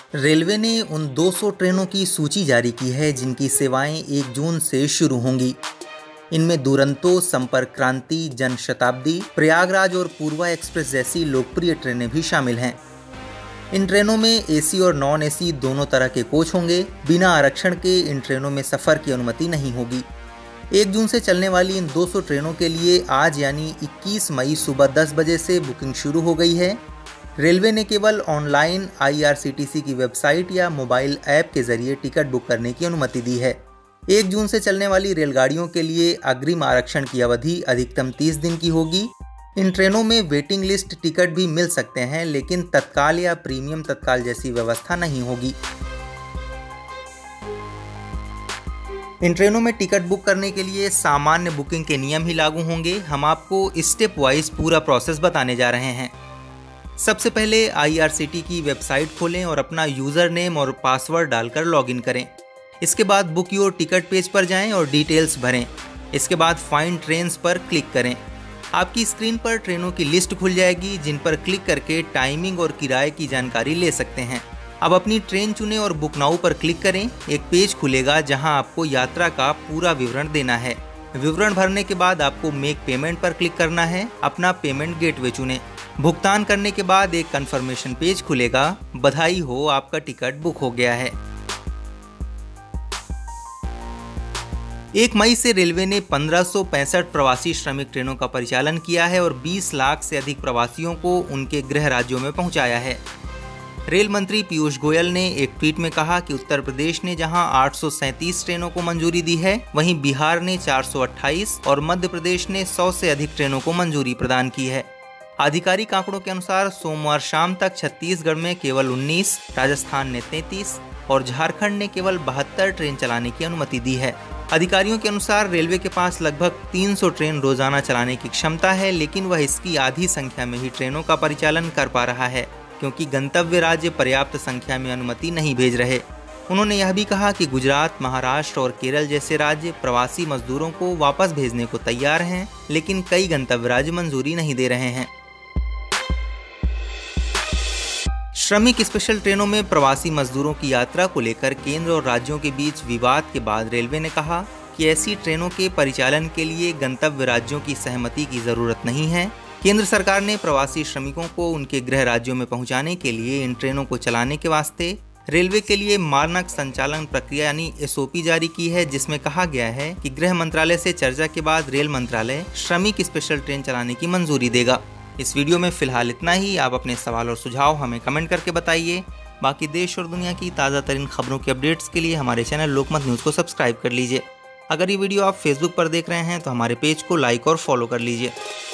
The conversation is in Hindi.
रेलवे ने उन 200 ट्रेनों की सूची जारी की है जिनकी सेवाएं 1 जून से शुरू होंगी। इनमें दुरंतो, संपर्क क्रांति, जनशताब्दी, प्रयागराज और पूर्वा एक्सप्रेस जैसी लोकप्रिय ट्रेनें भी शामिल हैं। इन ट्रेनों में एसी और नॉन एसी दोनों तरह के कोच होंगे। बिना आरक्षण के इन ट्रेनों में सफ़र की अनुमति नहीं होगी। 1 जून से चलने वाली इन 200 ट्रेनों के लिए आज यानी 21 मई सुबह 10 बजे से बुकिंग शुरू हो गई है। रेलवे ने केवल ऑनलाइन IRCTC की वेबसाइट या मोबाइल ऐप के जरिए टिकट बुक करने की अनुमति दी है। 1 जून से चलने वाली रेलगाड़ियों के लिए अग्रिम आरक्षण की अवधि अधिकतम 30 दिन की होगी। इन ट्रेनों में वेटिंग लिस्ट टिकट भी मिल सकते हैं, लेकिन तत्काल या प्रीमियम तत्काल जैसी व्यवस्था नहीं होगी। इन ट्रेनों में टिकट बुक करने के लिए सामान्य बुकिंग के नियम ही लागू होंगे। हम आपको स्टेप वाइज पूरा प्रोसेस बताने जा रहे हैं। सबसे पहले IRCTC की वेबसाइट खोलें और अपना यूज़र नेम और पासवर्ड डालकर लॉगिन करें। इसके बाद बुक योर टिकट पेज पर जाएं और डिटेल्स भरें। इसके बाद फाइंड ट्रेन्स पर क्लिक करें। आपकी स्क्रीन पर ट्रेनों की लिस्ट खुल जाएगी, जिन पर क्लिक करके टाइमिंग और किराए की जानकारी ले सकते हैं। अब अपनी ट्रेन चुनें और बुक नाउ पर क्लिक करें। एक पेज खुलेगा जहां आपको यात्रा का पूरा विवरण देना है। विवरण भरने के बाद आपको मेक पेमेंट पर क्लिक करना है। अपना पेमेंट गेटवे चुनें। भुगतान करने के बाद एक कंफर्मेशन पेज खुलेगा। बधाई हो, आपका टिकट बुक हो गया है। 1 मई से रेलवे ने 1565 प्रवासी श्रमिक ट्रेनों का परिचालन किया है और 20 लाख से अधिक प्रवासियों को उनके गृह राज्यों में पहुंचाया है। रेल मंत्री पीयूष गोयल ने एक ट्वीट में कहा कि उत्तर प्रदेश ने जहां 837 ट्रेनों को मंजूरी दी है, वहीं बिहार ने 428 और मध्य प्रदेश ने 100 से अधिक ट्रेनों को मंजूरी प्रदान की है। आधिकारिक आंकड़ों के अनुसार सोमवार शाम तक छत्तीसगढ़ में केवल 19, राजस्थान ने 33 और झारखंड ने केवल 72 ट्रेन चलाने की अनुमति दी है। अधिकारियों के अनुसार रेलवे के पास लगभग 300 ट्रेन रोजाना चलाने की क्षमता है, लेकिन वह इसकी आधी संख्या में ही ट्रेनों का परिचालन कर पा रहा है, क्योंकि गंतव्य राज्य पर्याप्त संख्या में अनुमति नहीं भेज रहे। उन्होंने यह भी कहा कि गुजरात, महाराष्ट्र और केरल जैसे राज्य प्रवासी मजदूरों को वापस भेजने को तैयार हैं, लेकिन कई गंतव्य राज्य मंजूरी नहीं दे रहे हैं। श्रमिक स्पेशल ट्रेनों में प्रवासी मजदूरों की यात्रा को लेकर केंद्र और राज्यों के बीच विवाद के बाद रेलवे ने कहा कि ऐसी ट्रेनों के परिचालन के लिए गंतव्य राज्यों की सहमति की जरूरत नहीं है। केंद्र सरकार ने प्रवासी श्रमिकों को उनके गृह राज्यों में पहुंचाने के लिए इन ट्रेनों को चलाने के वास्ते रेलवे के लिए मानक संचालन प्रक्रिया यानी SOP जारी की है, जिसमें कहा गया है कि गृह मंत्रालय से चर्चा के बाद रेल मंत्रालय श्रमिक स्पेशल ट्रेन चलाने की मंजूरी देगा। इस वीडियो में फिलहाल इतना ही। आप अपने सवाल और सुझाव हमें कमेंट करके बताइए। बाकी देश और दुनिया की ताज़ा तरीन खबरों के अपडेट्स के लिए हमारे चैनल लोकमत न्यूज़ को सब्सक्राइब कर लीजिए। अगर ये वीडियो आप फेसबुक पर देख रहे हैं तो हमारे पेज को लाइक और फॉलो कर लीजिए।